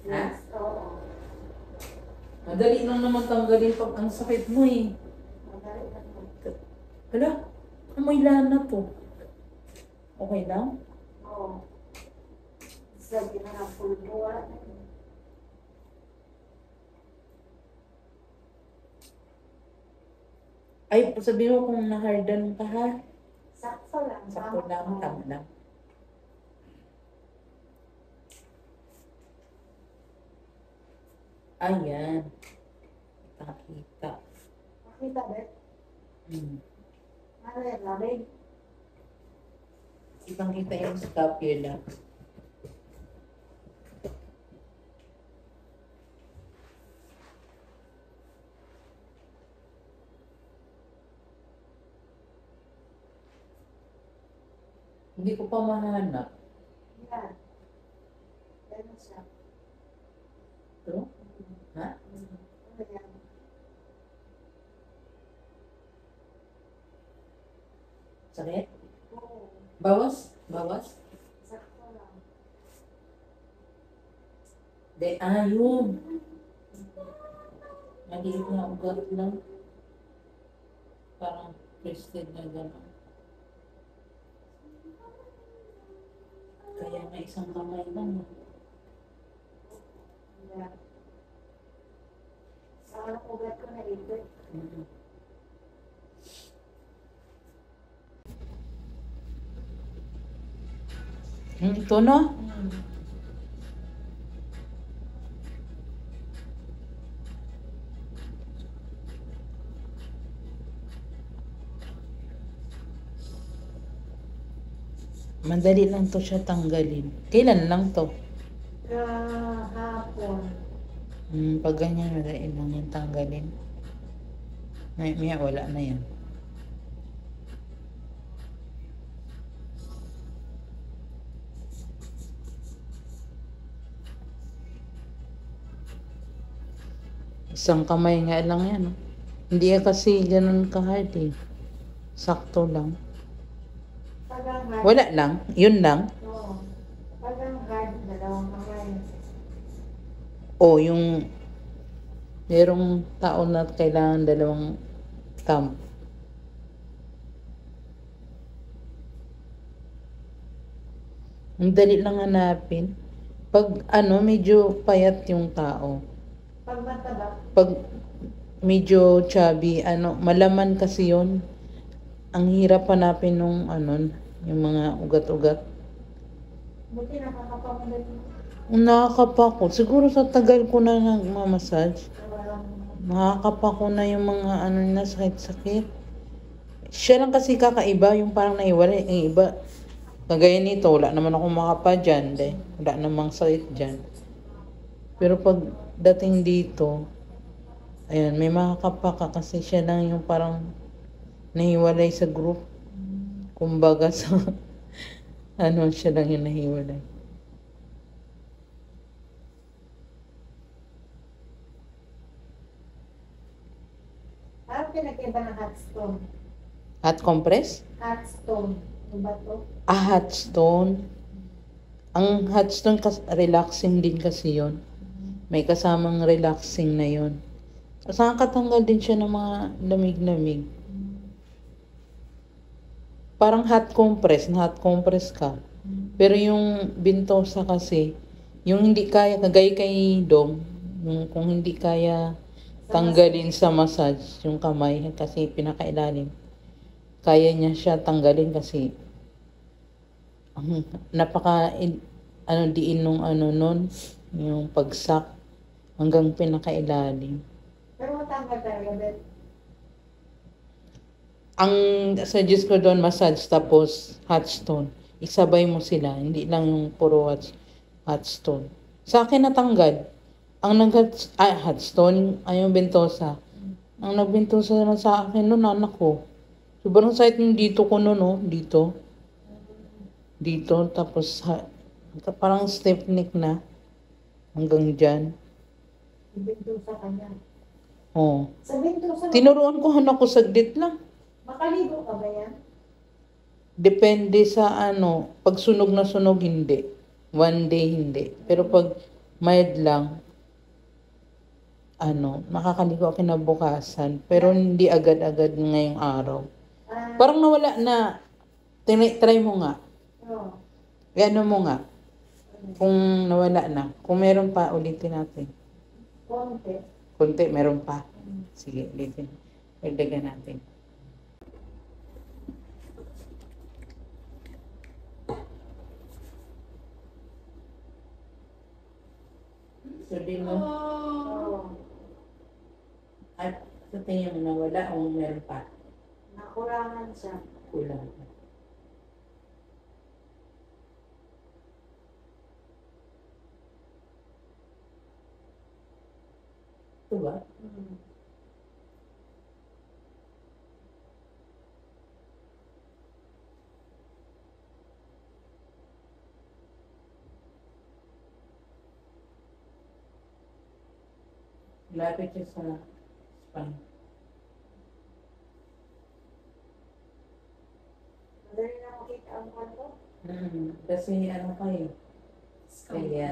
Ha? Yes, oo. Madali lang naman tanggalin pag ang sakit mo eh. Madali lang po. Hala, amoy lana to. Okay lang? Oo. Sabi na ng pulbo, wala na yun. Ay, sabihin mo kung na-harden ka ha. Sakto lang. Sakto lang, tama lang. Ayan. Kita-kita. Makita, Bet? Ano yan, lamig? Kitang-kita yung scapula. Hindi ko pa mahanap. Yan. Yan siya. Ito? Ha? Ano yan? Sakit? Oo. Bawas? Bawas? Sakto lang. Yun. Maliit na ugat lang. Parang twisted na gano'n. Kaya may isang kamay lang. Yan. Sa ano ugat ko na ito. Ito no? Madali lang to siya tanggalin. Kailan lang to? Kahapon. Pag ganyan, madali lang yan tanggalin. May wala na yan. Isang kamay nga lang yan. Oh. Hindi kasi ganun ka-hard eh. Sakto lang. Pag ang hard. Wala lang. Yun lang. Oo. Pag ang hard, dalawang kamay. O yung merong tao na kailangan dalawang thumb. Ang dali lang hanapin. Pag medyo payat yung tao. Pag mataba. Pag medyo chubby, malaman kasi yun. Ang hirap hanapin nung yung mga ugat-ugat. Buti nakakapamulat mo. Nakakapa ko. Siguro sa tagal ko na nagmamassage. Walang Nakakapa ko na yung mga na sakit-sakit. Siya lang kasi kakaiba, yung parang naiwala. Yung iba, kagaya nito, wala naman ako makapa dyan. Wala namang sakit dyan. Pero pag dating dito, ayan, may makakapa ka kasi siya lang yung parang nahiwalay sa group. Kumbaga sa, siya lang yung nahiwalay. parang pinag-iba ng hot stone. Hot compress? Hot stone. Yung bato. Hot stone. Ang hot stone, relaxing din kasi yon. May kasamang relaxing na yon. Kasi nakakatanggal din siya ng mga lamig-lamig. Parang hot compress ka. Pero yung Ventosa kasi, yung hindi kaya, kagaya kay Dom, yung kung hindi kaya tanggalin sa massage, yung kamay, kasi pinakailalim, kaya niya siya tanggalin kasi napaka diin nung nun, yung pagsak hanggang pinakailalim. Pero matanggal talaga, Bet. Ang suggest ko doon, massage tapos hot stone. Isabay mo sila, hindi lang yung puro hot stone. Sa akin natanggal. Ang hot stone, ay yung Ventosa. Ang nagbentosa na sa akin noon, anak ko. Sobrang sakit yung dito ko noon, no? Dito. Dito, tapos parang stiff neck na. Hanggang dyan. Ibinto sa kanya. Oh. Sa binto sa... Tinuruan ko anak ko saglit lang. Makaligo ka ba yan? Depende sa pag sunog na sunog, hindi. One day, hindi. Pero pag mild lang. Makakaligo ako kinabukasan. Pero hindi agad-agad ngayong araw. Parang nawala na. Try mo nga. Oo. Ano mo nga. Kung nawala na. Kung meron pa, ulitin natin. Konti. Kunti, meron pa. Sige, ulitin. Dagdagan natin. Sabi mo, Oo. at sa tingin mo nawala o meron pa? Nakurangan siya. Kulang. Ito ba? Hmm. Lapit siya sa spine. Madali na makita ang kwanto. Kasi ano kayo? Kaya,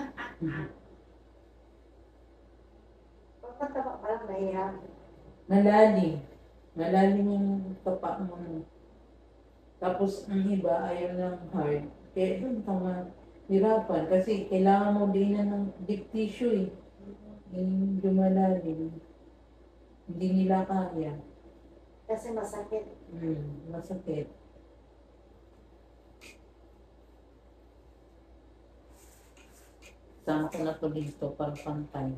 Pagkataba pa lang mahirap. malalim. Malalim yung tapa mo. Tapos ang iba ayaw ng hard. Kaya doon ka mahirapan. Kasi kailangan mo din na ng deep tissue eh. Yung lumalalim. Hindi nila kaya. Kasi masakit. Masakit. Sama ko na to dito para pantay.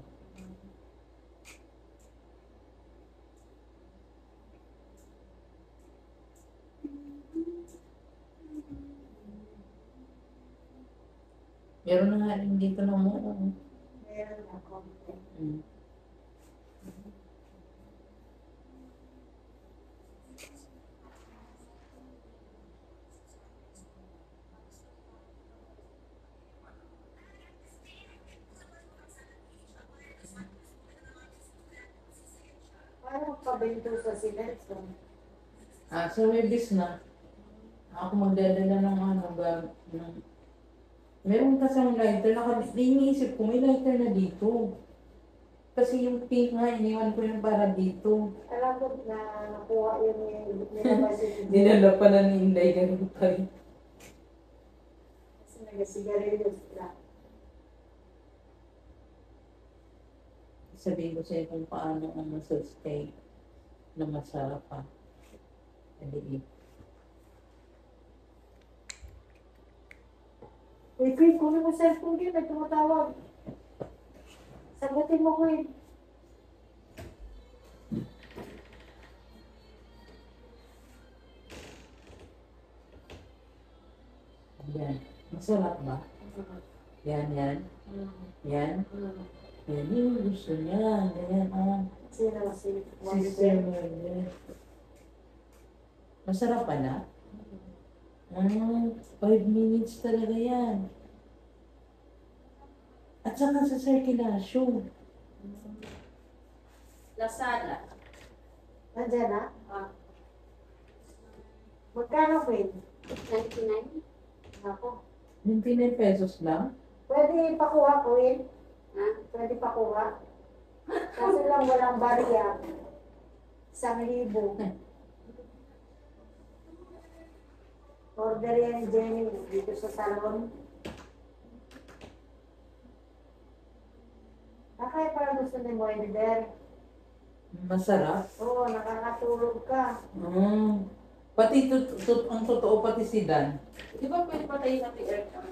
Meron na nga rin dito na mo. Meron na konti. Paano magpabento sa silenso? So may bis na. Ako magdadala ng meron kasi ang lighter. Iniisip ko, may lighter na dito. Kasi yung pink nga, iniwan ko yung para dito. Alam ko na nakuha yun yung nilabas yung Dinala pa na ni Inday ganun tayo. kasi nagasigarilyo sila. Sabihin ko sa'yo kung paano ang masustain na masarap pa. Hindi. Uy, Queen, kunin mo cellphone yun, may tumatawag. Sagutin mo, Queen. Yan. Masarap ba? Yan. Yan. Yan yung gusto niya. Ganyan. Sino si Sister mo yun. Masarap pa na? 5 minutes talaga yan. At saka sa circulation. Lazada. Nandiyan na? Magkano, Queen? 99. Ako. 29 pesos lang? Pwede pakuha, Queen. Ha? Pwede pakuha. Kasi lang walang barya. 1,000. Order yan ni Jenny dito sa salon. Kaya parang gusto ni mo, Eder. Masarap? Oo, nakakatulog ka. Pati ang totoo pati si Dan. Di ba pwede patayin natin aircon?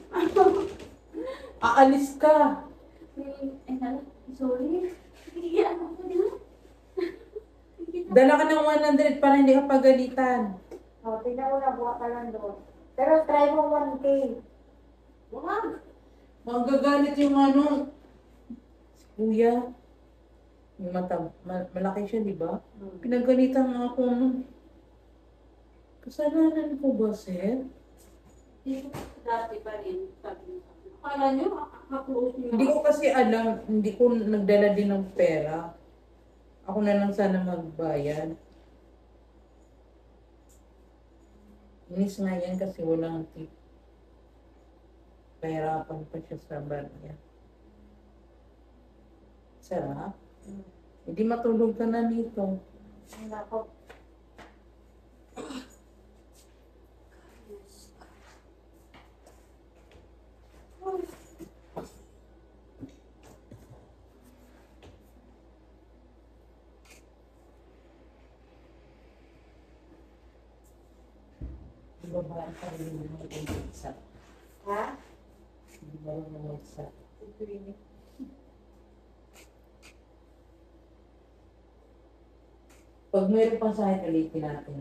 Aalis ka! Sorry. Iyan ako na. Dala ka ng 100 para hindi ka pagalitan. O, tingnan mo na, buha ka lang doon. Pero try mo 1K. Wag. Magagalit yung si Kuya. Yung mata, malaki siya, di ba? Pinagalitan nga ako nun. Kasalanan ko ba, sir? Dati pa rin. Akala nyo, kaklose nyo. Hindi ko kasi alam, hindi ko nagdala din ng pera. Ako na lang sana magbayad. Inis nga yan kasi walang tip. Pahirapan pa siya sa barya. Sarap. Hindi matulog ka na nito. Ang ako. Babaan pa rin yung mga isa. Ha? Hindi ba yung mga isa? Pag mayroon pang sahit, ulitin natin.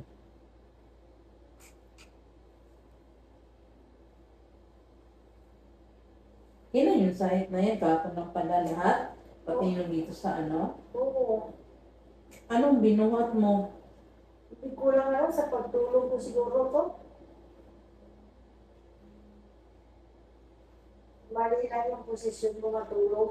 Kailan yung sahit na yan? Kapon ng pala lahat? Pati yung dito sa ano? Oo. Anong binuhat mo? Hindi kulang na lang sa pagtulog ko siguro to. Mali lang yung posisyon mo matulog.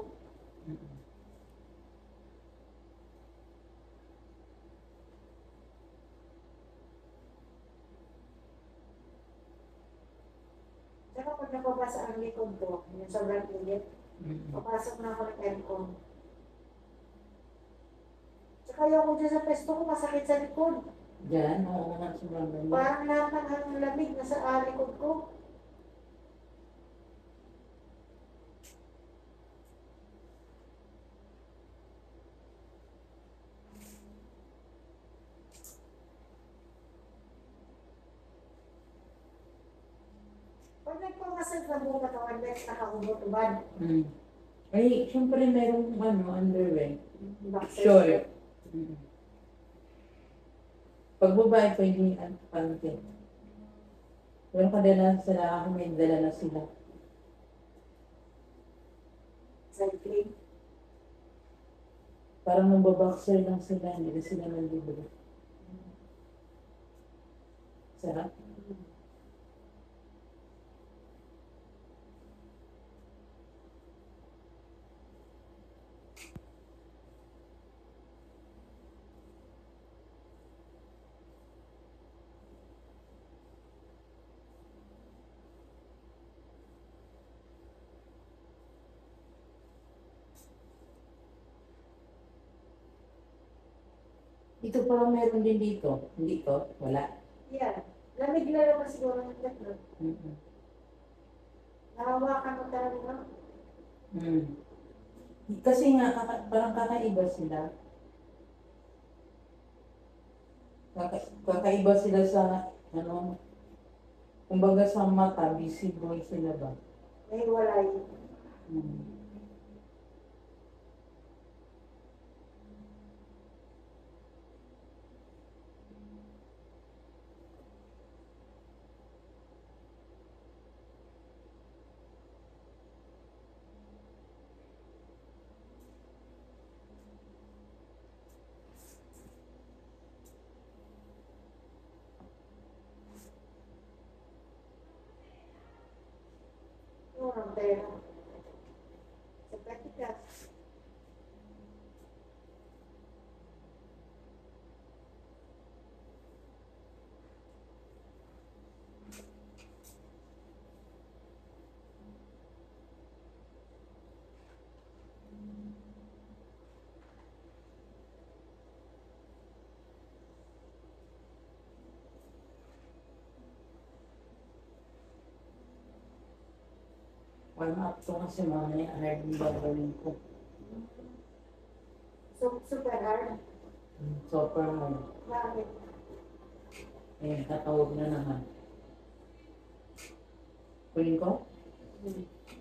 Saka pag napabasa ang likod ko, yung sobrang init, papasok na ako ng aircon. Tsaka yung ko dyan sa pesto ko, masakit sa likod. Diyan, oo nga, sobrang ganda. Parang lahat ng hanggang lamig na sa likod ko. Pag nagpamasag na buong katawan, guys, nakahubot-ubad. Ay, syempre merong ano, underwear. Boxer Short. Pag babae, pwede ang pante. Pero kadalasan sila ako, may dala na sila. Cycling. Parang nagbaboxer lang sila, hindi na sila nalibro. Sarap. Ito parang meron din dito. Hindi to, wala. Yan. Lamig na naman siguro ng tatlo. Nahawakan mo talaga. Kasi nga, parang kakaiba sila. Kakaiba sila sa, ano, kumbaga sa mata, visible sila ba? May walay. Ang pera. Sa praktika. Warm up to kasi mamaya hard yung gagawin ko. So, super hard. Super hard. Bakit? Ayan, tatawag na naman. Kunin ko?